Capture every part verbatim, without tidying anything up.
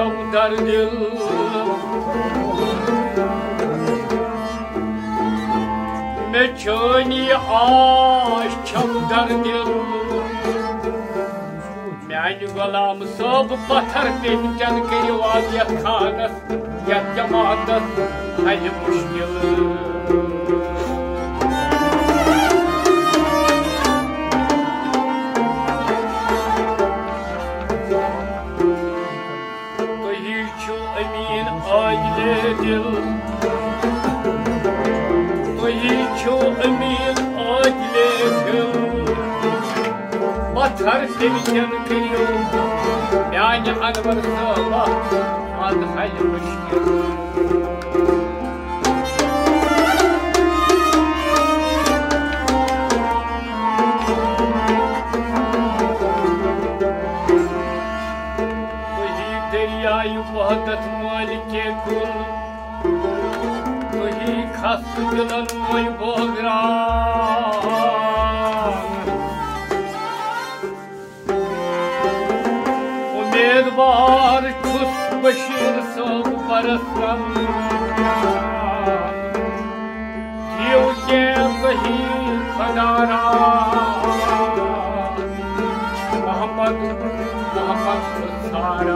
çavdar dil Meçoni aş çavdar dil Meani gulam sab batar bencan keri vaziyat khanas Yat cemaatas hal muşkil Aile dil Toyi ço amin aile dil Batar sevincan keriyo Yani anvar sabah Adhal müşkil Toyi deryayı vahdat malike kul Tohi khas dilan moy bogran Umedvar kus bashir sab barasam Diyo ke tohi khadara Muhammad Muhammad sara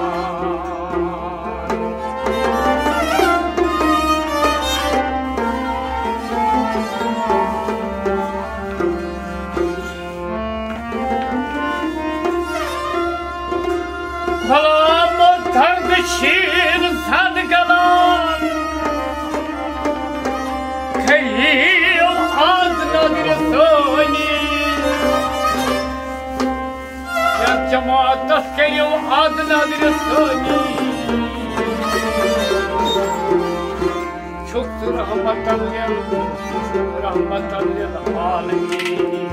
Şir sadgalan Kayil adna dirsoni Ya cemaat taskayil adna dirsoni Çok rahmatan lil rahmatan lil alemin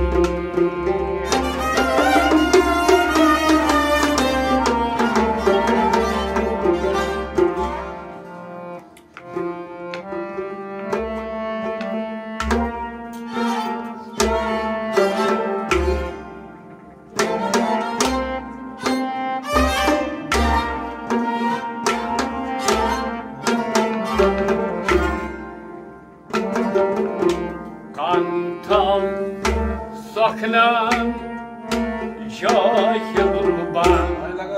Saklan cahil ben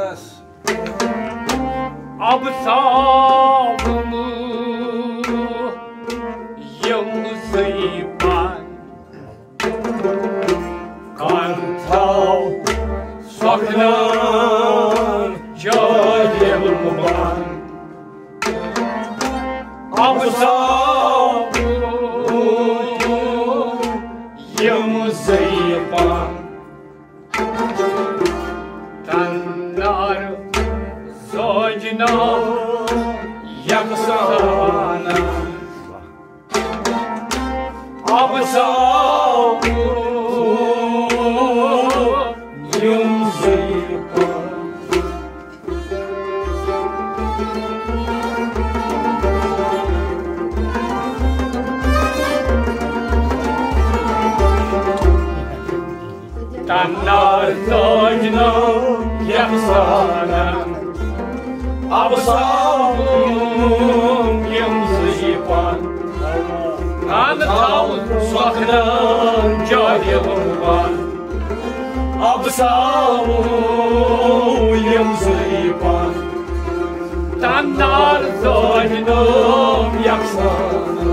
Absavımı yıldızıyban Kantal saklan cahil ben Absavımı yıldızıyban Tanrı Zojna yaksana Absavı yumzıypan Tanrı Zojna yaksana Absavım yımzıypan Kantal saklan cahilvan Absavım yımzıypan Tanrı zoynum yaksana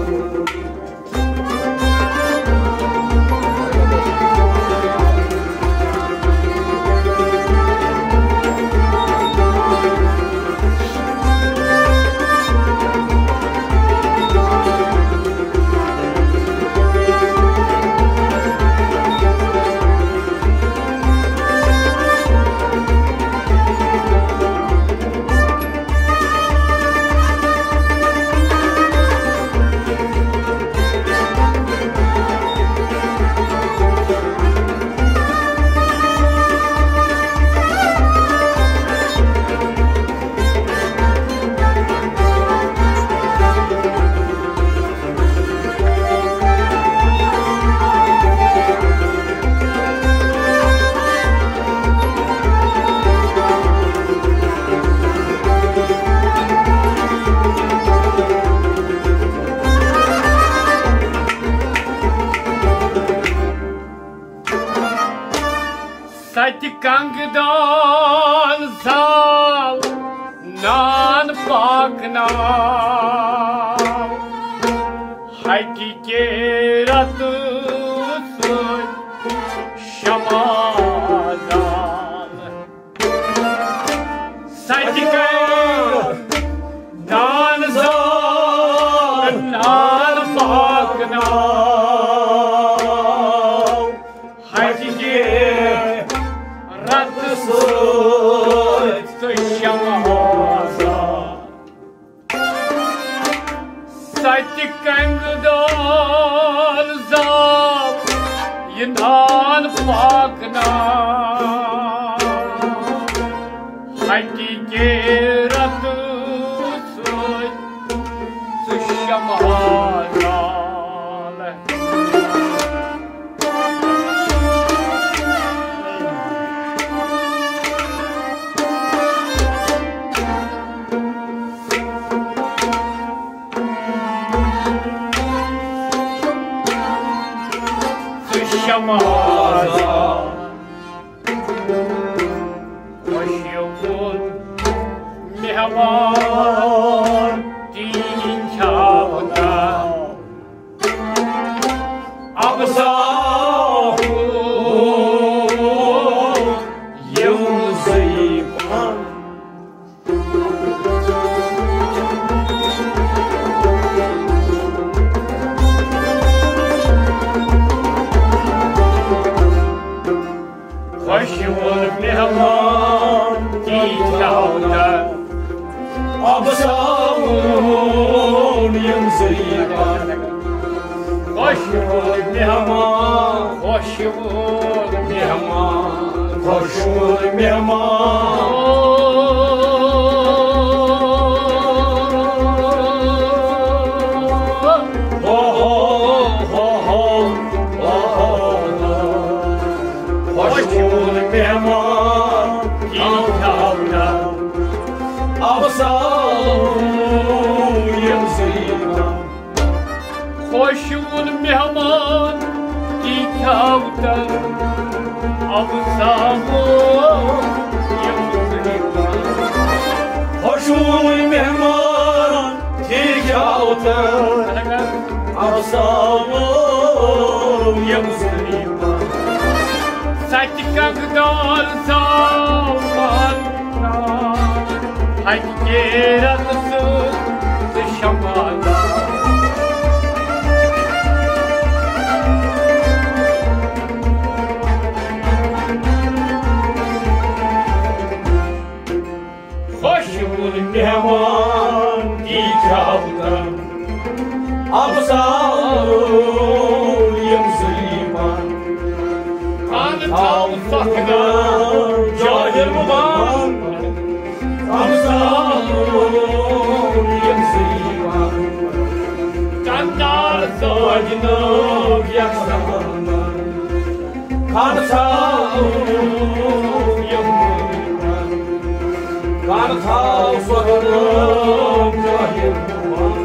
Sati kangdan zal nan pakna Hakikat soy şamazan Sati kangdan zal nan pakna Sati kangdan zal yinan pakna Hakikat soy şamazan Şamazan Hoş yolun mihman dinin kâbına Abzâhu yevzîban Hoşul mehman dikâda Abzâhun yemzîban Hoşul mehman Hoşul mehman Hoşul mehman Mehman dikâda Abzâhun yemzîban Hoşul mehman dikâda Abzâhun yemzîban Hoşul mehman dikâda Abzâhun yemzîban Sati kangdan zal Hakikat soy şamazan Hoşul mehman dikâda Abzâhun yemzîban Kantal sakna cahil muban Abzâhun yemzîban Kantal sakna yaksaman Kantal yemzîban Kantal sakna cahil muban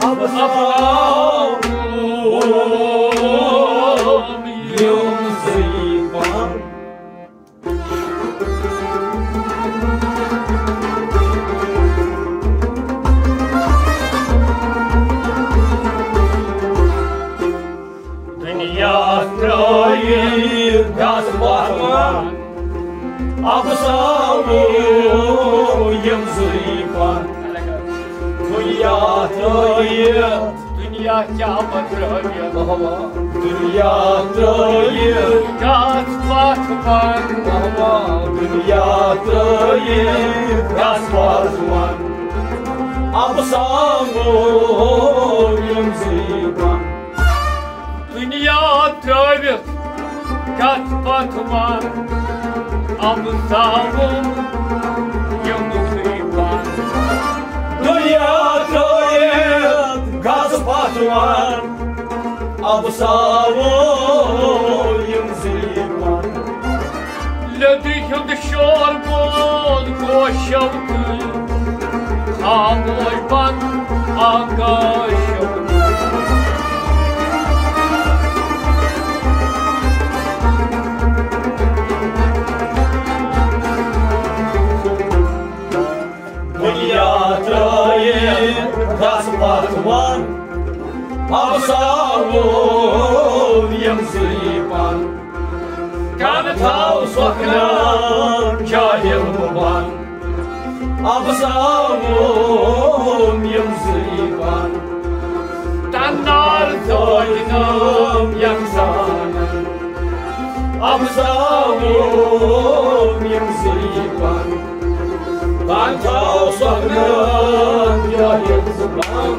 أبصارهم يمزقون دنيا ترايب كاسبان أبصارهم يمزقون دنيا ترايب دنيا كعبة ترايب دنيا ترايب كاسبان دنيا ترايب كاسبان أبصارهم يمزقون دنيا ترايب كاسبان أبصارهم يمزقون دنيا ترايب كاسبان أبصارهم يمزقون لديهم الشرب والشوق خاموش بان آقاشون دنيا ترايب كاسبان أبصارهم يمزقون كانت أوصفنا جاهل مبان أبصارهم يمزقون تنار ثوينهم يمزانا أبصارهم يمزقون كانت أوصفنا جاهل مبان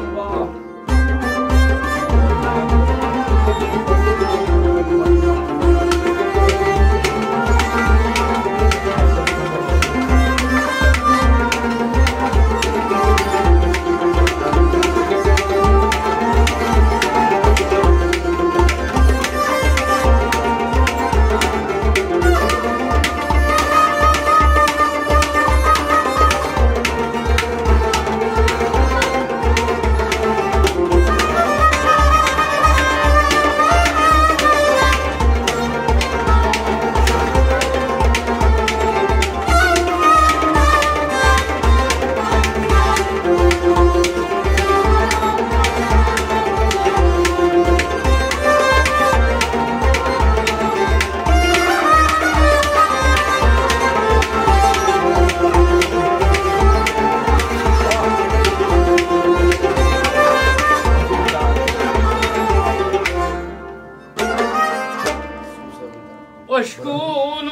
وشكون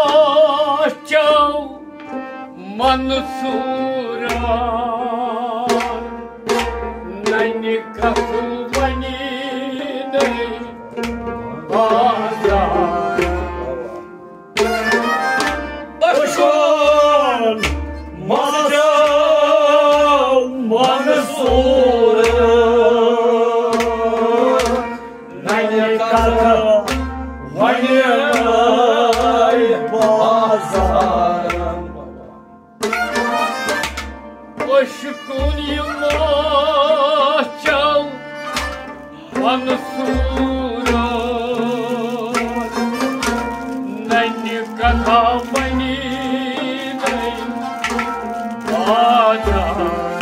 ماشاو منصورا نيني كفواني ني بازار وشكون ماشاو منصورا نيني كفواني وشكون يماشاو منصورا نيني كتابني ني بازار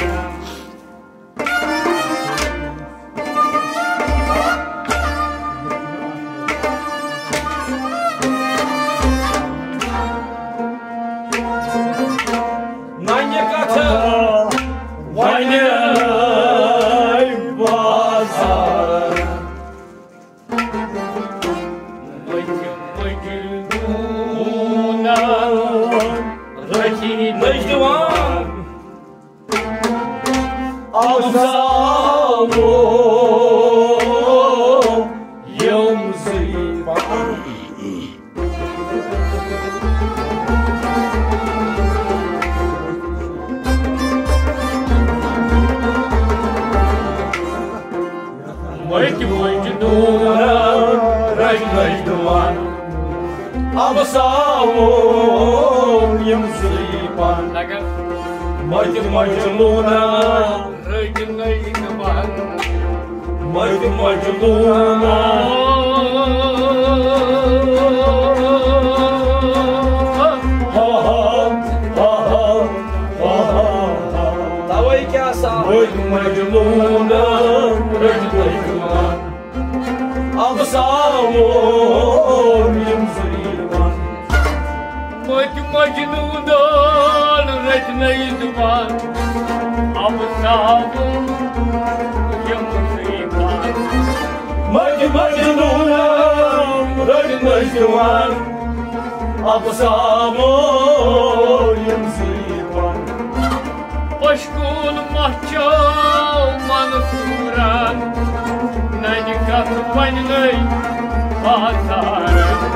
أبصارهم يمزقون أبصارهم يمزقون مجد مجنونة رجل يكبر Măjdu măjluna Măjdu măjluna Măjdu măjluna Absamon yımzıyman Măjdu măjluna Rajna izman Absamon yımzıyman Măjdu măjluna Rajna izman Absamon yımzıyman Пашкун махчал манкуран Надикат войной базар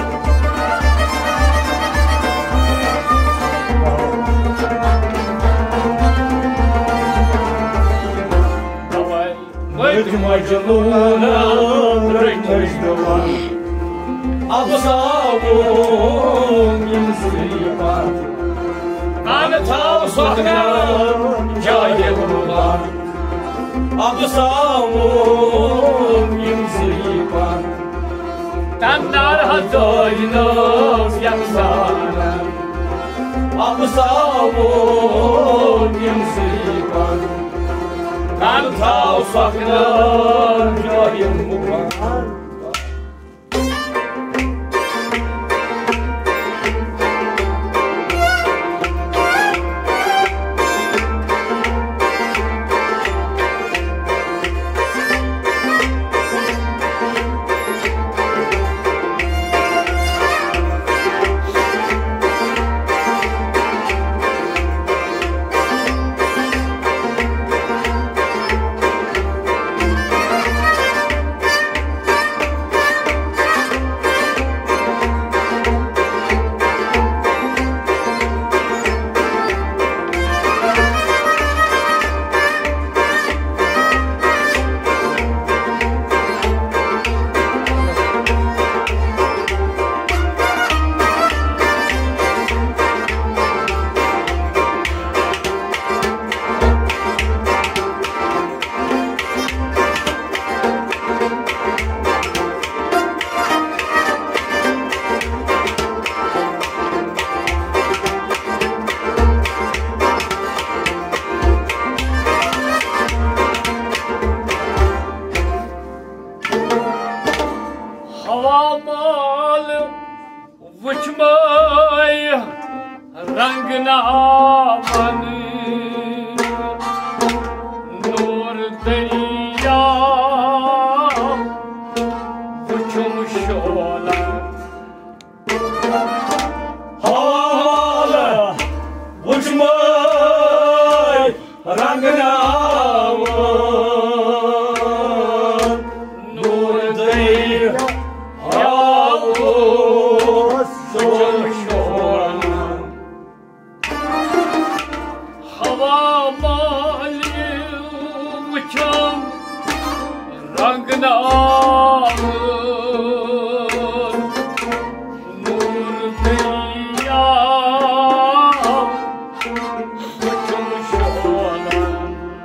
Давай Măjdu măjluna Rajna izman Absamon yımzıyman Ana tau sokran Cahilman Absamon yımzıyman Tannar hazoynos yaksana Absamon yımzıyman Ana tau sokran Cahilman Havamal vıçmay rangına amanı Nur derya vıçmış olan Havalı uçmay rangına aman Nur değil vıçmış olan Havamal vıçam rangına aman Nur derya vıçmış olan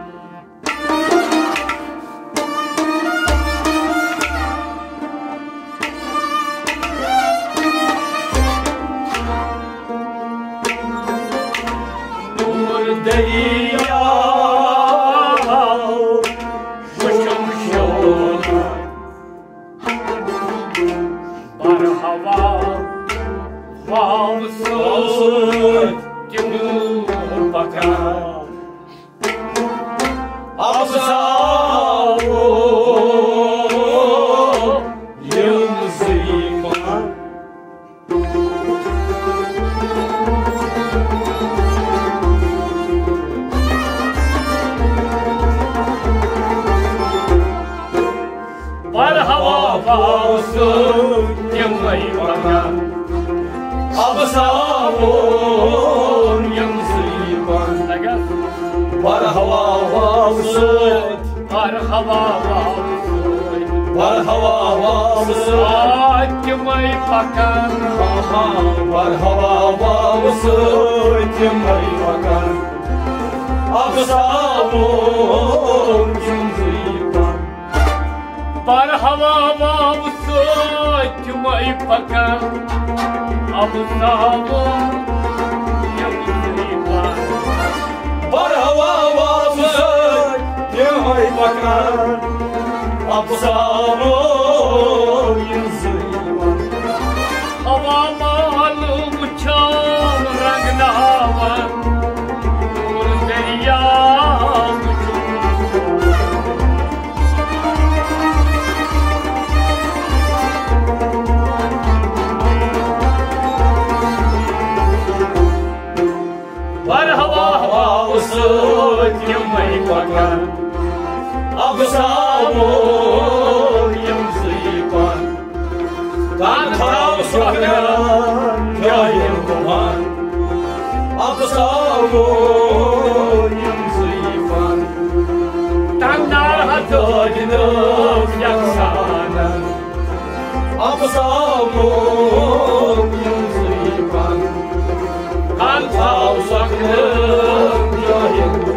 Nur derya vıçmış olan Bar hava Vavsın Timur bakar Absamon yımzıyman Bar hava Vavsın Timur bakar Absamon yımzıyman Bar hava vavsın Bar hava Vavsın Bar hava vavsın Timur bakar Bar hava vavsın Timur bakar Absamon yımzıyman Barhava vavsat mai paka absavo yamriban Barhava vavsat mai paka absavo yamriban Hava malu uçan ragnava nur derya Mai pakan, absamo yamzipan, kan thao sakran jayem kuman, absamo yamzipan, tandar hatojinam yaksanan, absamo yamzipan, kan thao sakran jayem kuman.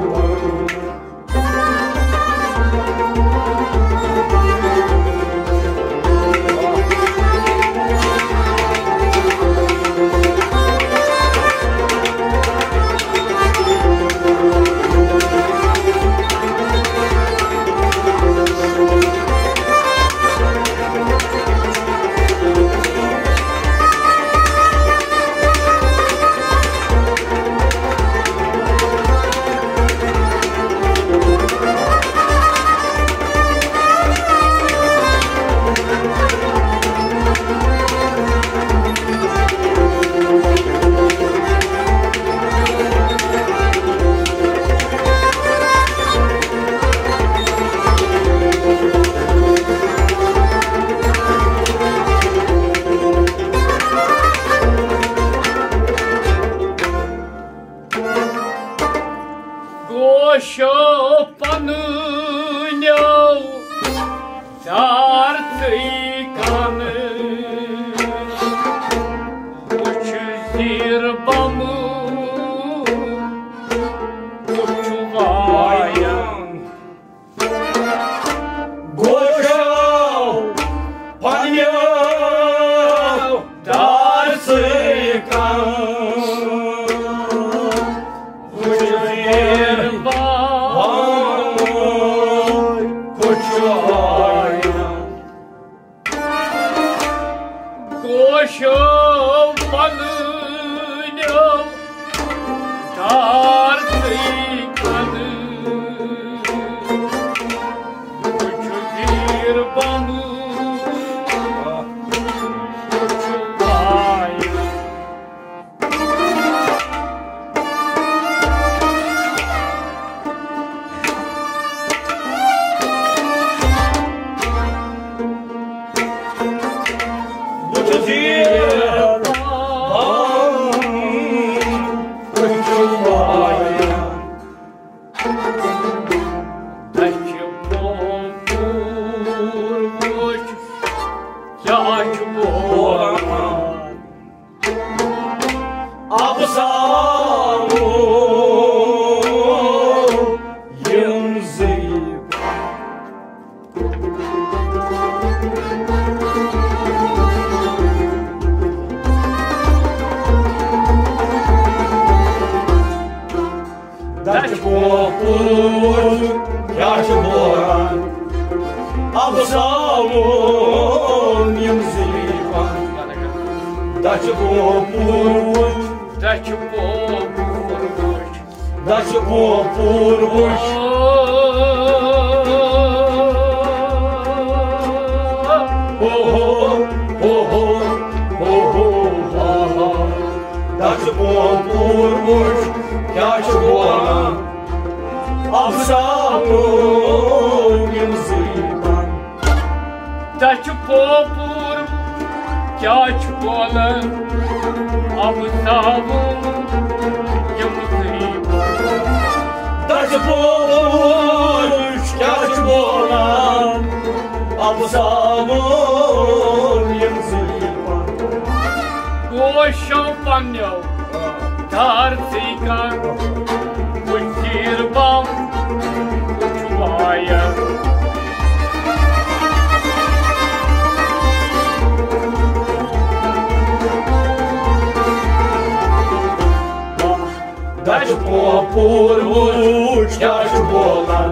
purbuş yaş bolan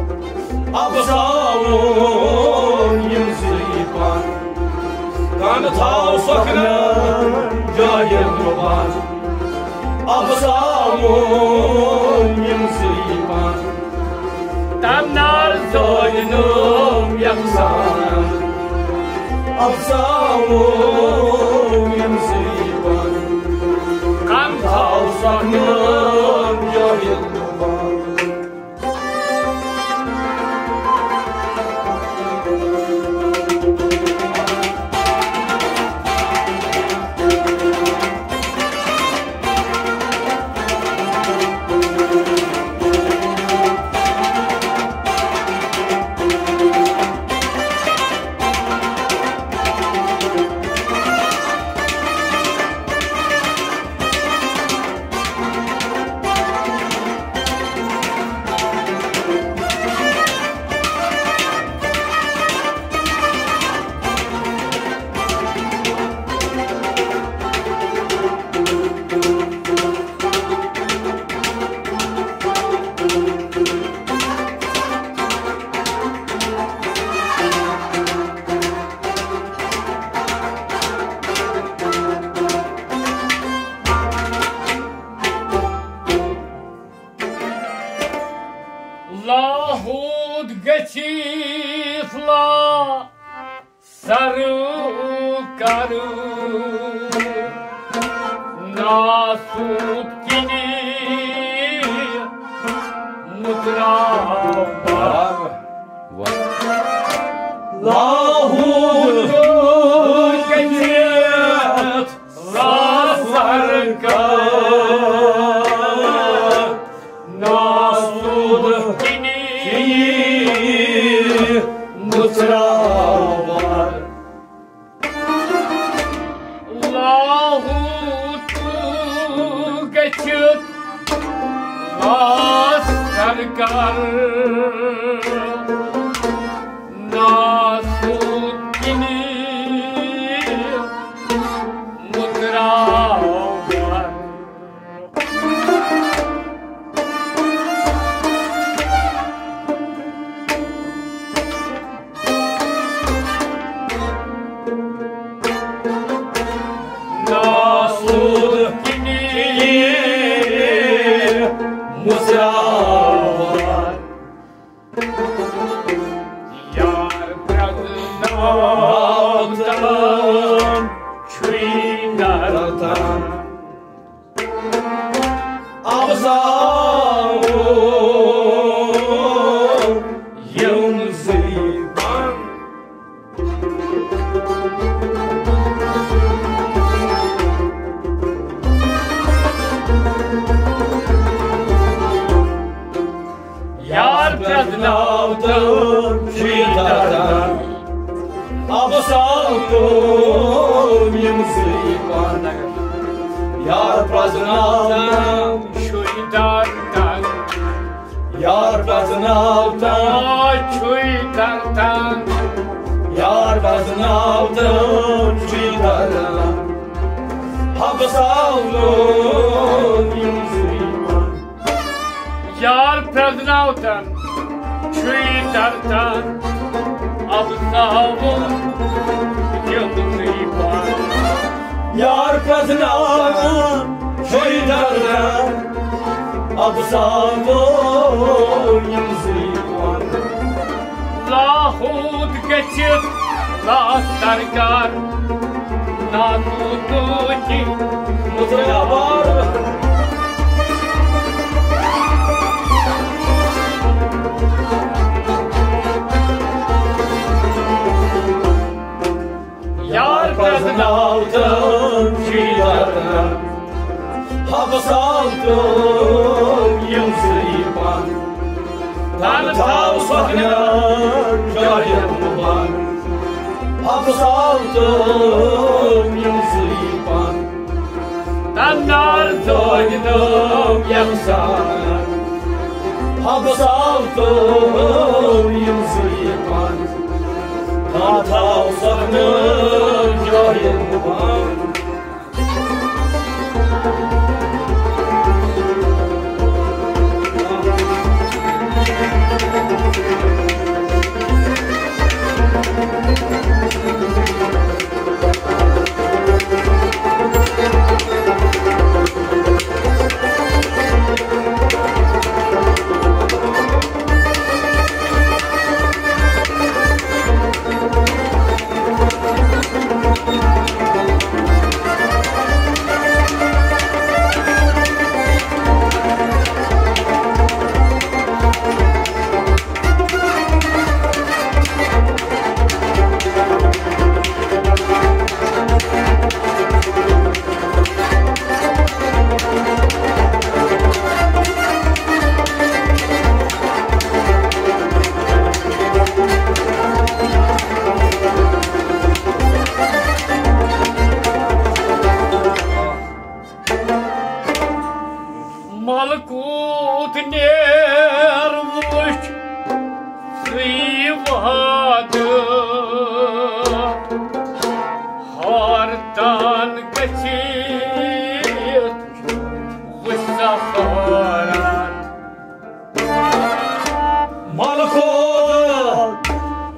Absavun yimzipan Kan tav saknan jayim ruban Absavun yimzipan Tamnar zoynum yaksan Absavun yimzipan Kan Tav saknan jayim ruban Lahud geçitla sarı karı Nasut kini mutrava Lahud geçit la sarı karı Nasut kini mutravar Lahutu geçip Askarkar Nasutini mutravar Nasutini mutravar Yar pragnatam Çuynartam Absavun yimzipan Yar pragnatam Çuynartam Absavun yimzipan Yar praznavtam Çuynartam Yar praznavtam Çuynartam Yar praznavtam Çuynartam Absavun yimzipan Yar pragnatam Çuynartam Absavun yımzipan Yar praznavtam Çuynartam Absavun yimzipan Lahud geçip Lastarkar Nasutuki Mutravar Yar praznavtam Çuynartam Absavun yimzipan Tan tav saknan jayim ruban Absavun yimzipan Tannar Zoynum yaksan Absavun yimzipan Tan tav saknan jayim ruban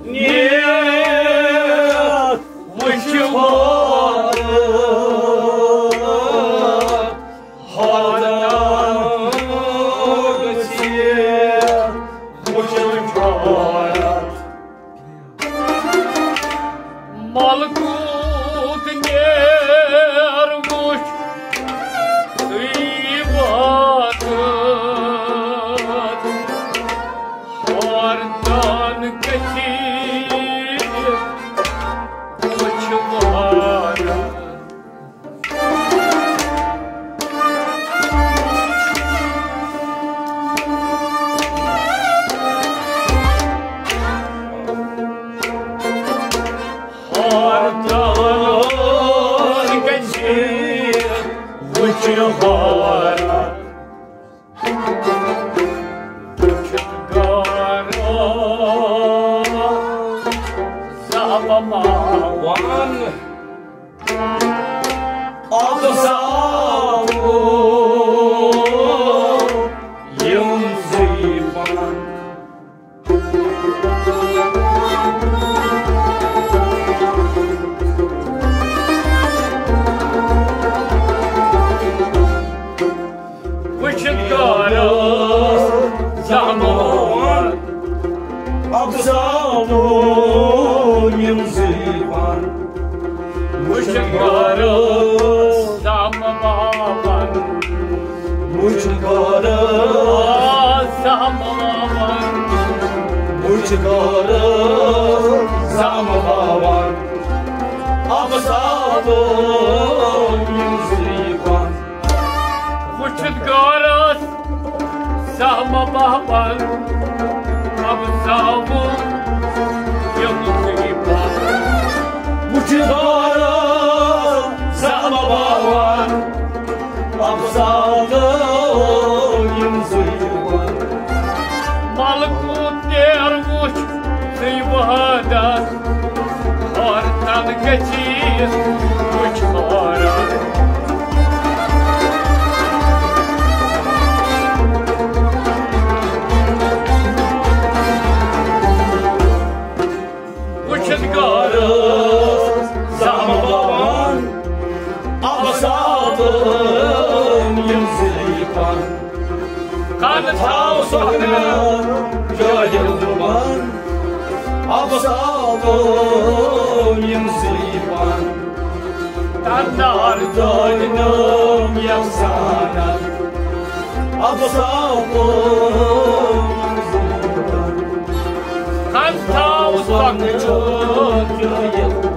нет, вычевала, хода все вычевала. Малкут нервуш, сыватат, хардан катир, вычевала. Вычевала, Чудгара, Замамаван, Абзаву, Юмзыван. Чудгара, Замамаван, Абзаву, Юмзыван. Чудгара, Замамаван, Чудгара, Замамаван, Чудгара, Замамаван, Абзаву, Юмзыван. Чудгара, Замамаван, Абзаву, Юмзыван. Чудгара, Замамаван, Абзаву, Юмзыван. Малкут нервуш, сыватат, хардан катир, вычевала. Чудгара, Замамаван, Абзаву, Юмзыван. Kanıtau sokna, Yayılman, Abzavı, Юмзыван. Tanrı Doynum yapsana, Abzavı, Юмзыван. Kanıtau sokna, Yayılman.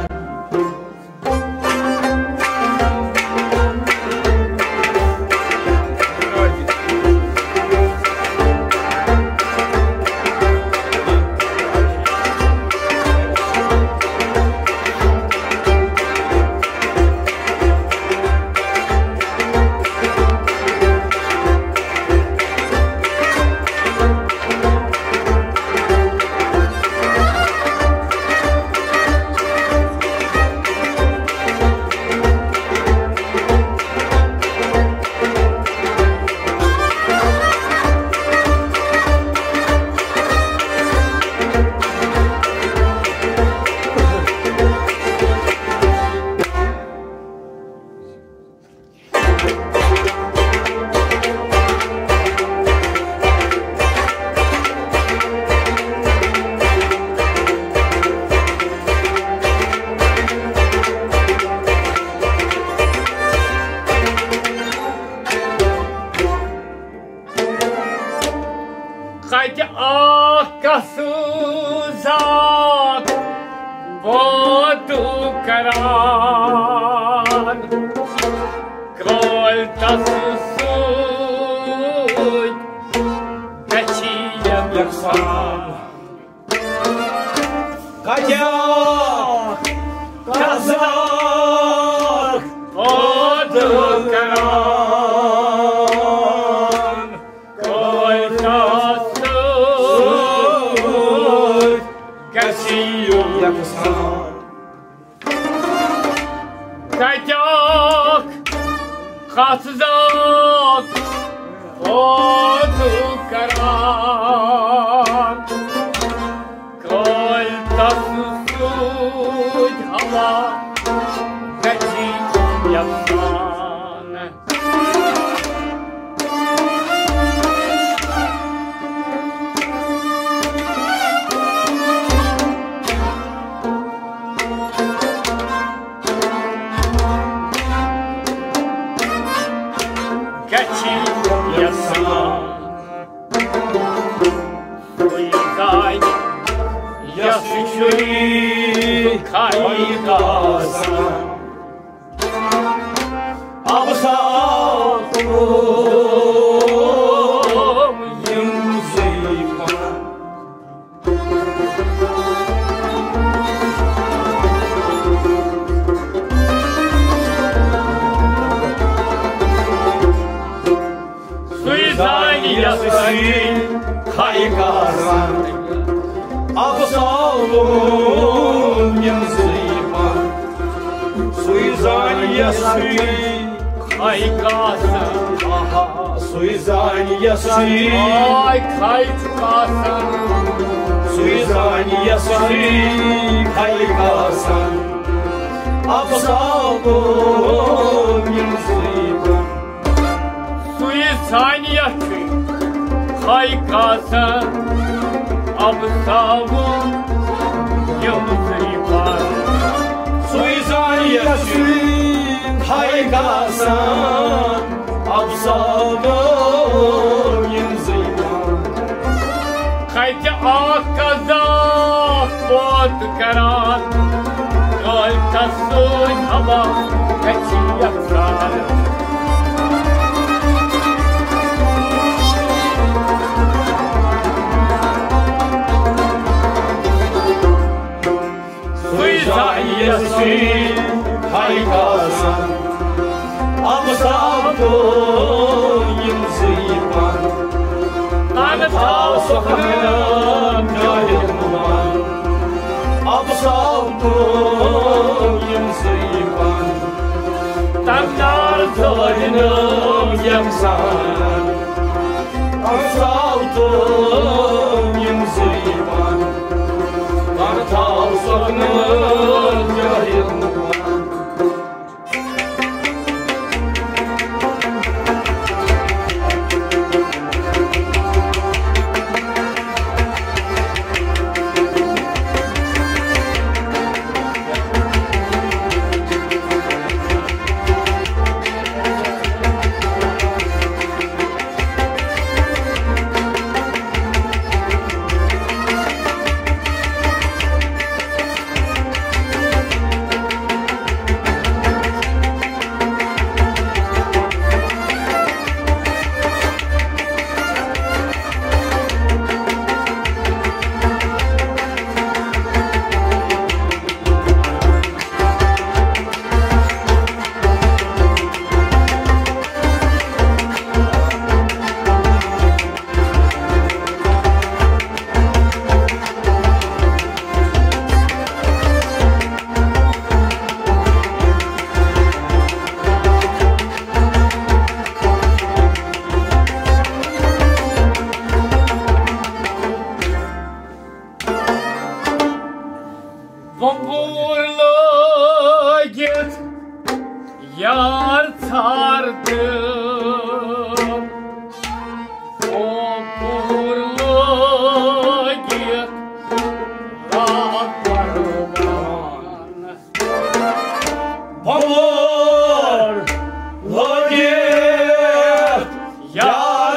Хотя акасузак воду каран, коль тасусуй, качиям Яксан. Хотя казак воду каран, коль тасусуй, качиям Яксан. Катяк, хасзак, воду каран, коль слова какие я знаю. Какие я знаю. Я свечу кайгаса, абсалом языка. Суизания сын кайгаса, абсалом языка. Суизания сын кайгаса, суизания сын кайгаса, суизания сын кайгаса, абсалом языка. Суизания сын кайгаса, абсалом языка. Суизания сын кайгаса, абсалом языка. Хотя оказав под город, только судьба какие царь. Суизания сын кайгаса, абсалом языка. Танытал сохранен жайылман, абсалом языка. Тандар золотым ямсан, абсалом языка. Танытал сохранен жайылман. Vamburlaget yar sardım. Vamburlaget rahatlarman. Vamburlaget yar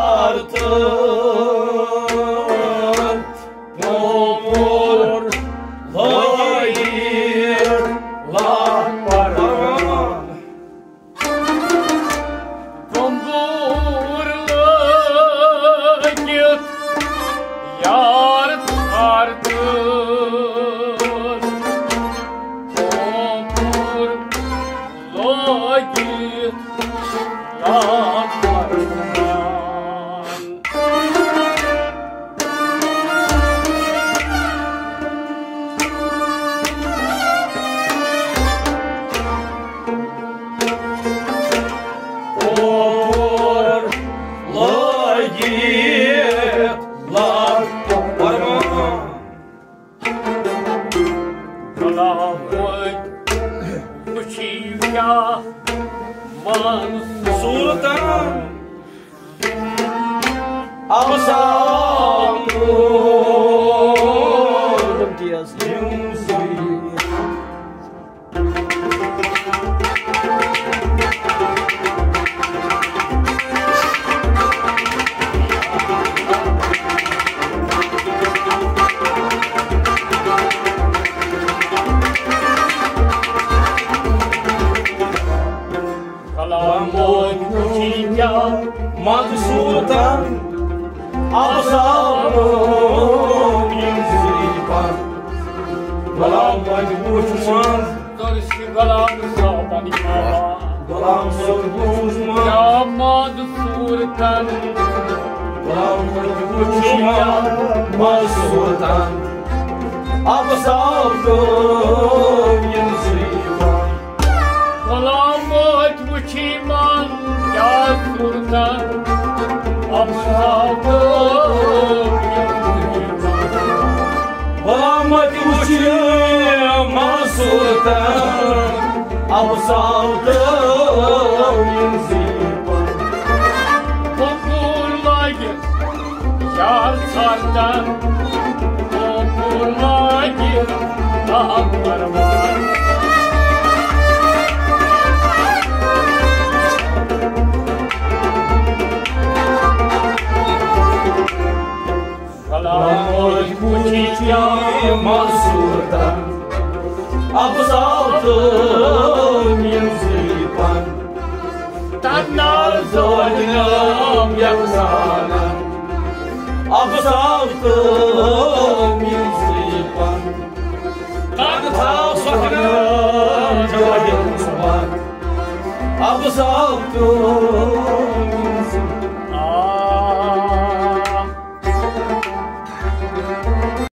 sardım. Vamburlaget Love Учився Мансур Sultan Absalom dias Madu Sultan Absalom Yunzipan Galam Madu Uçman Dorsi galam sabani baba Galam Madu Uçman Yamad Sultan Galam Madu Uçman Madu Sultan Absalom Yunzipan Galam Uçman Ya Sultan Absalom Galam Madu Uçman Sultan Absalom Yunzipan Popurlayı Yar sardan Popurlayı Dağlar var Galam Madu Sultan Absalom Yunzipan Tanrı Zolinam yaksana Absalom Yunzipan Tanrı Zolinam yaksana Absalom